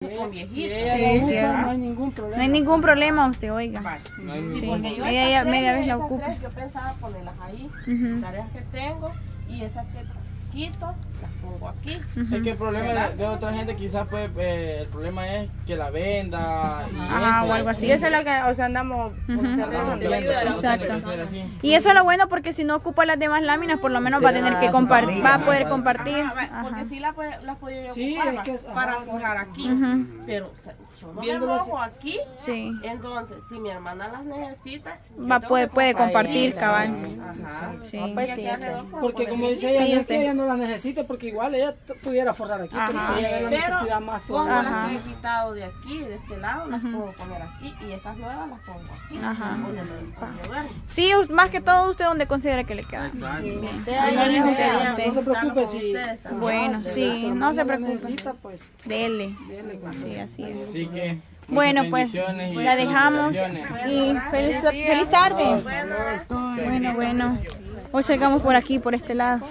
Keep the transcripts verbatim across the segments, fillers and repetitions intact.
con viejitos. Si ella sí, lo usa, no hay ningún problema. No hay ningún problema usted, oiga. No hay sí. porque yo ella ya media tres, vez la esas ocupa. tres, yo pensaba ponerlas ahí, Uh-huh. tareas que tengo y esas que quito, las pongo aquí. Uh-huh. Es que el problema de, de otra gente quizás pues eh, el problema es que la venda y ajá, ese, o algo así. Y eso es lo que, o sea, andamos uh-huh. Exacto. Y eso es lo bueno porque si no ocupa las demás láminas, por lo menos va a tener que compartir, va a poder compartir. Ajá, porque sí las las podía yo sí, ocupar es que, para forjar aquí, uh-huh. pero o sea, yo no viéndolo me mojo aquí, sí. Entonces si mi hermana las necesita, va puede puede compartir, cabal. Ajá. Sí. Porque como dice ella, no es que ella no las necesite, porque igual ella pudiera forrar aquí, ajá. pero si ella ve la necesidad más todavía. Pongo las que he quitado de aquí, de este lado, las puedo poner aquí y estas nuevas las pongo aquí. Ajá. Ajá. Sí, más que todo usted donde considera que le queda. Sí. No se preocupe si bueno, sí, no se preocupe. Necesita, pues, dele. dele, pues. Sí, así es. Así que bueno, pues la dejamos y feliz, feliz tarde. Bueno, bueno. Hoy salgamos por aquí, por este lado.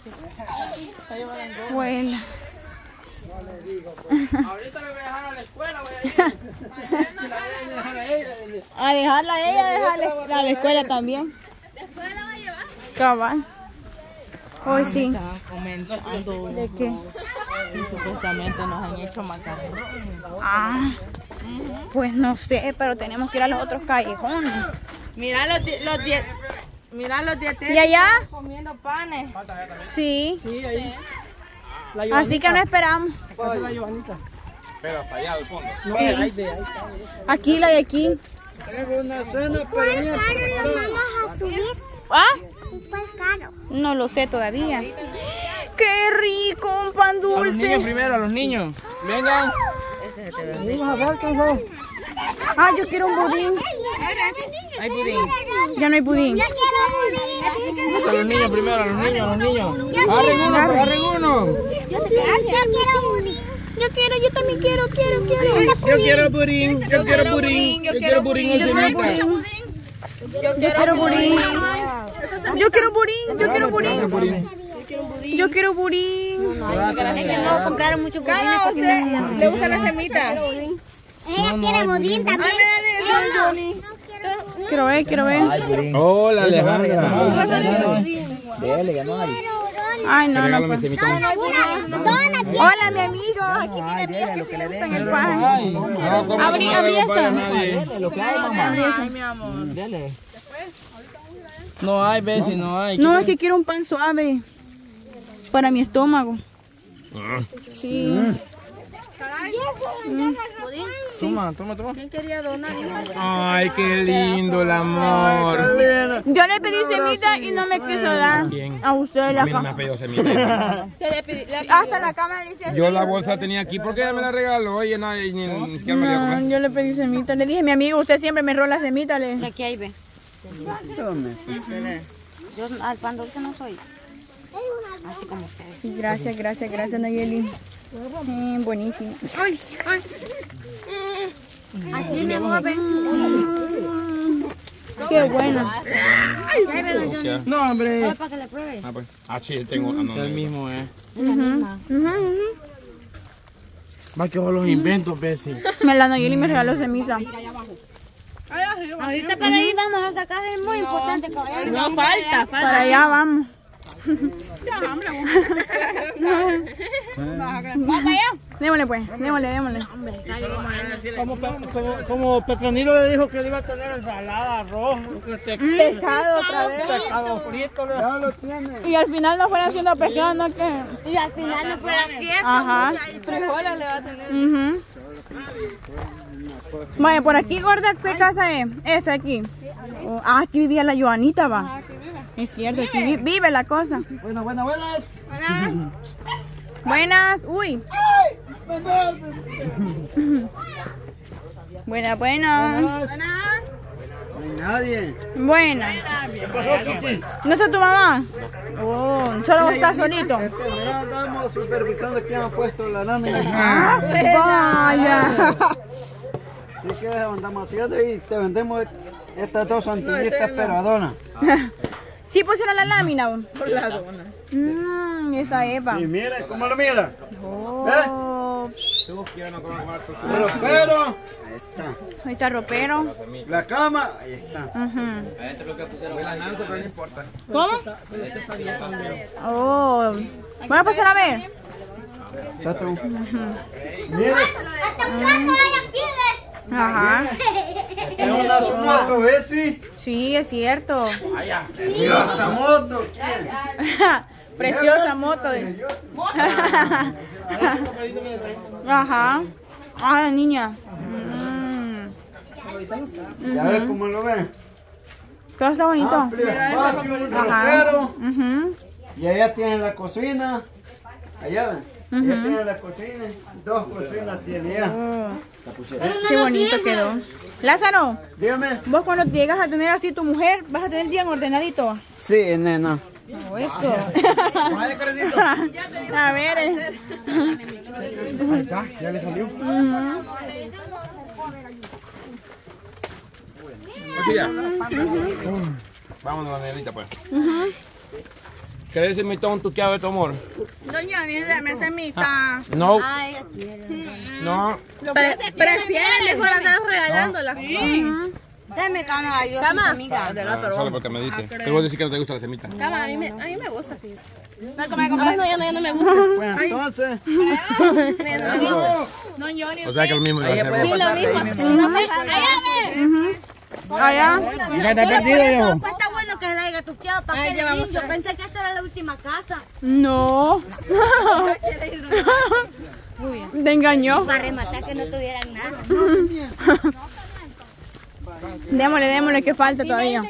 Bueno. Ahorita le voy a dejar a la escuela, voy a ir. A dejarla a ella, a dejarla a la escuela también. ¿Después la va a llevar? Cabal. Hoy sí. Estaban comentando ¿De qué? y supuestamente nos han hecho macarrones. Ah, pues no sé, pero tenemos que ir a los otros callejones. Mira los die- los die- mira los dietéticos ¿Y allá? comiendo panes. Sí. Sí, ahí. La Así que no esperamos. Esa es la Johanita. Pero hasta allá al fondo. No, Sí. ahí, de ahí está. Aquí, la de aquí. Tengo una cena, pero mira, ¿Vamos a subir? ¿Ah? ¿Y cuál caro? No lo sé todavía. ¡Qué rico! Un pan A los niños dulce. primero, a los niños. Vengan. vamos a ver qué son. Ah, yo quiero un budín. Hay budín. Ya no hay budín. Yo quiero budín. A los niños primero, a los niños, a los niños. Agarren uno, agarren uno. Yo quiero budín. Yo quiero, yo también quiero, quiero, quiero. Yo quiero budín, yo quiero budín, yo quiero budín en semita. Yo quiero budín. Yo quiero budín, yo quiero budín. Yo quiero budín. Es que no compraron mucho budín. Gana, usted le gusta la semita. Ella quiere budín también. Quiero ver, quiero ver. Hola, Alejandra. Dele, que no hay. Ay, no, no pues. Dona, dona, Hola, mi amigo. Aquí tiene amigos que sí le gustan el pan. Abrí, abrí esta. Lo que hay, mamá. Ay, mi amor. Dele. No hay, Bessie, no hay. No, es que quiero un pan suave. Para mi estómago. Sí. Toma, toma, toma. ¿Quién quería donar? Ay, qué lindo el amor. Yo le pedí semita y no me quiso dar. ¿Quién? A usted A la mí no me ha cama. pedido semita. Hasta la cama le dice así. Yo la bolsa tenía aquí porque ella me la regaló y nadie ni ni siquiera me la iba a No, comer. yo le pedí semita. Le dije, mi amigo, usted siempre me rola semita. Le dije. Aquí hay, ve. Yo al pan dulce no soy. Así como ustedes. Sí, gracias, gracias, gracias, Nayeli. Eh, buenísimo. Ay, ay. Aquí mi amor, ven. Qué buena. No, hombre. Para que le pruebe. Ah, pues. Ah, sí, tengo. Ah, no, el mismo, eh. Ujú, ujú. Va que los inventos, Bessie. Me la Nayeli me regaló semita. Ahorita para ahí vamos a sacar, es muy importante, caballero. No falta, falta. Para allá vamos. Démosle pues, démosle, démosle. Como, como, como Petronilo le dijo que le iba a tener ensalada, arroz, este, Pescado otra vez. pescado frito, ya lo tiene. Y al final no fueron haciendo pescado, ¿no? Que... Y al final no fuera cierto. Ajá. Frijoles le va a tener. Ujú. Vaya, por aquí, gorda, ¿qué casa es? Esta aquí. Oh, ah, aquí vivía la Johanita, va. Es cierto, aquí vi- vive la cosa. Bueno, bueno, bueno. Buenas, uy. Buenas, buenas. No hay nadie. Buenas. ¿No está tu mamá? Oh, solo vos estás solito. Este, mira, andamos supervisando quién ha puesto la lámina. Ah, vaya. Si quieres andamos haciendo y te vendemos estas dos antillitas peradonas. Sí pusieron la lámina. vos? Por la dona. Mmm, esa Eva. Y mira, ¿cómo lo mira? Oh. Ropero. Ahí está. Ahí está el ropero. La cama. Ahí está. Ajá. Pero no importa. ¿Cómo? Oh. ¿Voy a pasar a ver? Está todo. Mire. Hasta un gato hay aquí, ¿ves? Ajá. Es una su moto, ¿ves? Sí. Sí, es cierto. Preciosa moto. Preciosa moto. De... Ajá. Ah, la niña. Mm. Ya ves cómo lo ven. Todo está bonito. Amplio espacio, un Ajá. ropero. Ujú. Y allá tienen la cocina. Allá ven. Allá tienen la cocina. Dos cocinas tiene ya. Oh. Qué bonito quedó. Lázaro, Dígame. vos cuando llegas a tener así tu mujer, vas a tener bien ordenadito. Sí, nena. Oh, eso. A ver. eh. Ahí está, ya le salió. Ujú. Así ya. Vámonos, Danielita, pues. ¿Querés decirme todo un tuqueado de tu amor? Doña, déjame semita. No. No. Prefiere mejor andar regalándola. Dame cama, yo soy amiga. Solo porque me dice. Te voy a decir que no te gusta la semita. Cama, a mí me, a mí me gusta, fíjate. No, come, Ah, come. no, ya no, ya no me gusta. Pues entonces. No llores. O sea que lo mismo iba a hacer. Sí, lo mismo. No me jale. Allá. Ya está perdido, viejo. Pues está bueno que le haya tuqueado para que le Yo pensé que esta era la última casa. No. Te engañó. Para rematar que no tuvieran nada. Démosle, démosle que falta todavía.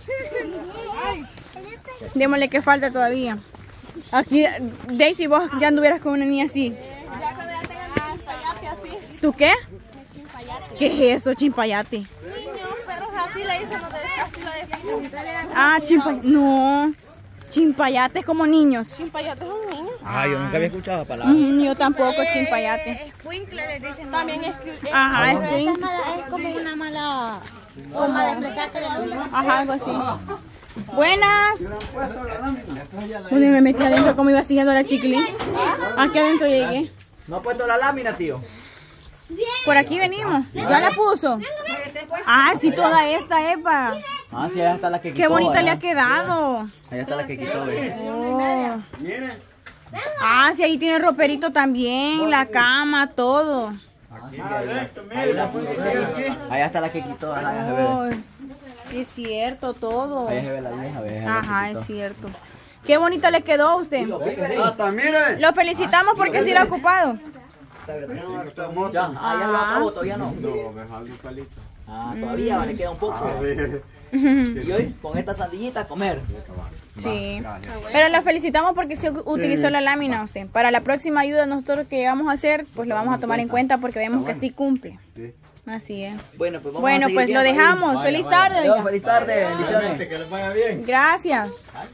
Démosle que falta todavía. Aquí, Daisy, vos ya anduvieras con una niña así. Ya cuando ya tengan chimpayate así. ¿Tú qué? ¿Qué es eso, chimpayate? Niños, perros así le dicen los de así lo decimos. Ah, chimpayate. No. Chimpayate es como niños. Chimpayate es un niño. Ah, yo nunca había escuchado la palabra. Mm, yo tampoco, chimpayate. Escuincle le dicen. También es Ajá, es Esa queen. mala- es como una mala forma de expresarse de uno. Ajá, algo así. Buenas. Uy, me metí adentro como iba siguiendo la chiquilín. Aquí adentro llegué. ¿No ha puesto la lámina, tío? Por aquí venimos. ¿Ya la puso? Ah, sí, toda esta, Epa. Ah, sí, allá está la que quitó. Qué bonita le ¿verdad? ha quedado. Allá está la que quitó, ¿ves? Oh. Ah, sí, ahí tiene roperito también, la cama, todo. Ahí la puso, allá está la que quitó, allá se ve. Oh, es cierto, todo. Allá se ve la vieja, ¿ves? Allá la que Ajá, quitó. es cierto. Qué bonita le quedó a usted. Hasta mire. Lo felicitamos porque sí lo ha ocupado. Ya, ah, ya lo acabó, todavía no. Ah, todavía, vale, queda un poco. Y hoy, con esta sandillita, a comer. Sí. Pero la felicitamos porque se utilizó la lámina usted. Para la próxima ayuda nosotros que vamos a hacer, pues lo vamos a tomar en cuenta porque vemos que sí cumple. Así es. Bueno, pues vamos Bueno, a seguir pues lo viendo ahí. dejamos. Feliz tarde. Adiós, oiga. feliz tarde, bendiciones. Que les vaya bien. Gracias.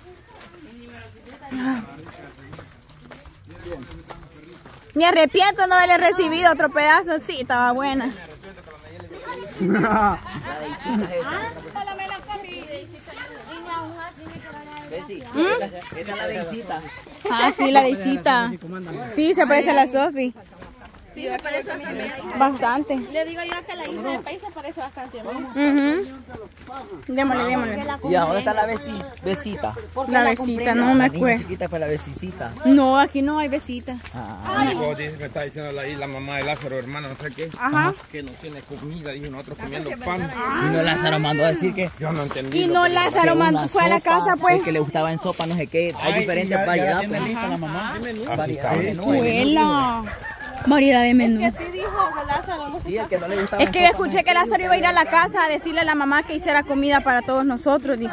Me arrepiento no haberle recibido otro pedazo. Sí, estaba buena. Bessie, esa esa es la visita. Ah, sí, la Deisita. Sí, se parece a la Sofi. Sí, me parece a mí. Bastante. Le digo yo que la hija del país se parece bastante a mí. Ujú. Démosle, démosle. ¿Y a dónde está la besi, besita? La besita, no me La niña acuerdo. chiquita fue la besicita. No, aquí no hay besita. Ah, Vos dices que está diciendo la, la mamá de Lázaro, hermano, no sé qué. Ajá. Que no tiene comida, dijo nosotros comiendo pan. y no Lázaro mandó a decir que, Yo no entendí. Y lo no que- Lázaro que mandó, una fue a la sopa, casa, pues. el que le gustaba en sopa, no sé qué. Hay diferentes variedades. Pues. la mamá. Variedad de menú. Suela. Variedad de menú. Que sí dijo que Lázaro no Sí, el que no le gustaba Es que yo escuché que Lázaro iba a ir a la casa a decirle a la mamá que hiciera comida para todos nosotros, dijo.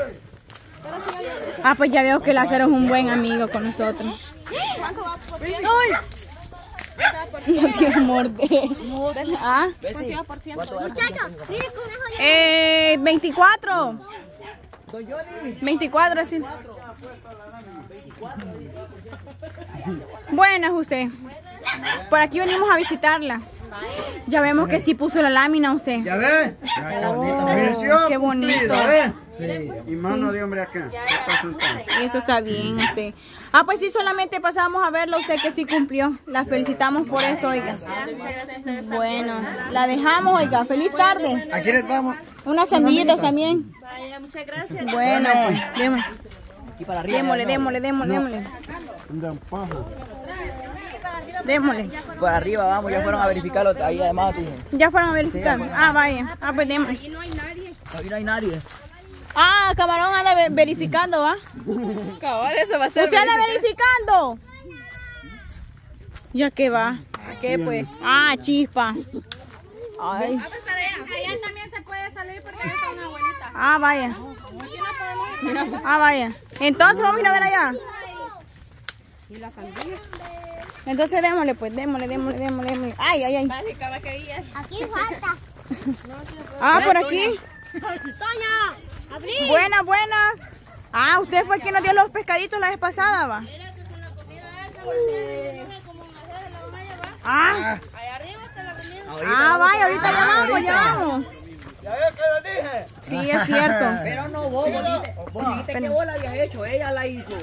Ah, pues ya veo que Lázaro es un buen amigo con nosotros. ¡Ay! No tiene morder. ¿Ah? Bessie, ¿cuánto va? Muchachos, mire conejo ya. Eh, veinticuatro. Don Johnny. veinticuatro, así. Buenas usted. Por aquí venimos a visitarla. Ya vemos que sí puso la lámina usted. ¿Ya ves? Oh, qué bonito. Sí. Y mano de hombre acá. Eso está bien usted. Ah, pues sí, solamente pasamos a verlo usted que sí cumplió. La felicitamos por eso, oiga. Bueno, la dejamos, oiga. Feliz tarde. Aquí le damos. Unas sandillitas también. Vaya, muchas gracias. Bueno, pues, démosle. Aquí para arriba. Démosle, démosle, démosle, démosle. Démosle. Por arriba, vamos, ya fueron a verificarlo. Ahí además, tú. Ya fueron a verificar. Ah, vaya. Ah, pues démosle. Ahí no hay nadie. Ah, Camarón anda ve- verificando, ¿va? Cabal, eso va a ser. ¿Usted anda verificando? ¿Ya qué va? ¿Qué pues? Ah, chispa. Ay. Allá también se puede salir porque ahí está una abuelita. Ah, vaya. Ah, vaya. Entonces vamos a ir a ver allá. ¿Y la sandía? Entonces démosle, pues, démosle, démosle, démosle, démosle. Ay, ay, ay. Aquí falta. Ah, por aquí. Toña, abrí. Buenas, buenas. Ah, usted fue el que nos dio los pescaditos la vez pasada, va. Ah. Ah, vaya, ahorita ya vamos, ya vamos. ¿Ya ves que lo dije? Sí, es cierto. Pero no, vos, vos dijiste, vos dijiste que vos la habías hecho, ella la hizo.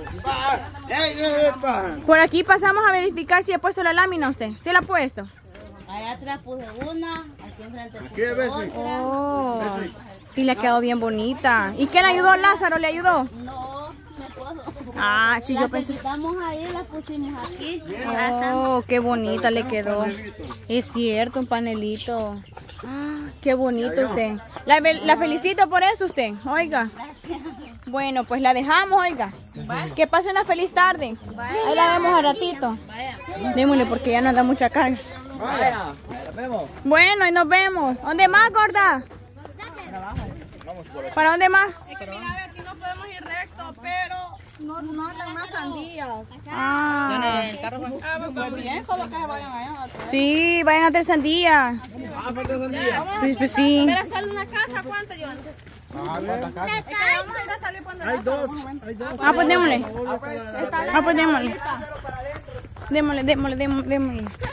Por aquí pasamos a verificar si ha puesto la lámina usted. ¿Sí la ha puesto? Allá atrás puse una, aquí enfrente puse ¿Qué ves? Oh, sí le ha quedado bien bonita. ¿Y quién le ayudó? Lázaro le ayudó. No, mi esposo. Ah, sí, yo pensé. Estamos ahí, la pusimos aquí. Oh, qué bonita le quedó. Es cierto, un panelito. Ah, qué bonito usted. La, la felicito por eso usted, oiga. Bueno, pues la dejamos, oiga. Que pasen una feliz tarde. Ahí la vemos al ratito. Démosle porque ya nos da mucha carga. Vaya, nos vemos. Bueno, y nos vemos. ¿Dónde más, gorda? ¿Para dónde más? Es que mira, ve, aquí no podemos ir recto, pero No, no andan más sandías. Ah, el carro va pues bien, solo que se vayan allá. sí, vayan a traer sandía. Ah, falta sandía. Pues, pues sí. Pero sale una casa, ¿cuánto, John? Ah, ¿cuántas casas? Es que vamos a ir a salir cuando Hay dos, hay dos. Ah, pues démosle. Ah, pues démosle. Démosle, démosle, démosle, démosle.